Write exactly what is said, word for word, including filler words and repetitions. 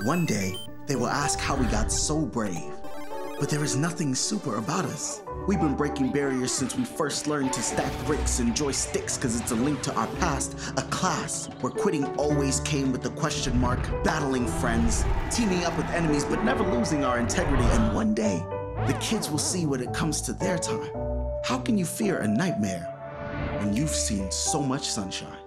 One day, they will ask how we got so brave. But there is nothing super about us. We've been breaking barriers since we first learned to stack bricks and joysticks because it's a link to our past, a class where quitting always came with a question mark, battling friends, teaming up with enemies but never losing our integrity. And one day, the kids will see when it comes to their time. How can you fear a nightmare when you've seen so much sunshine?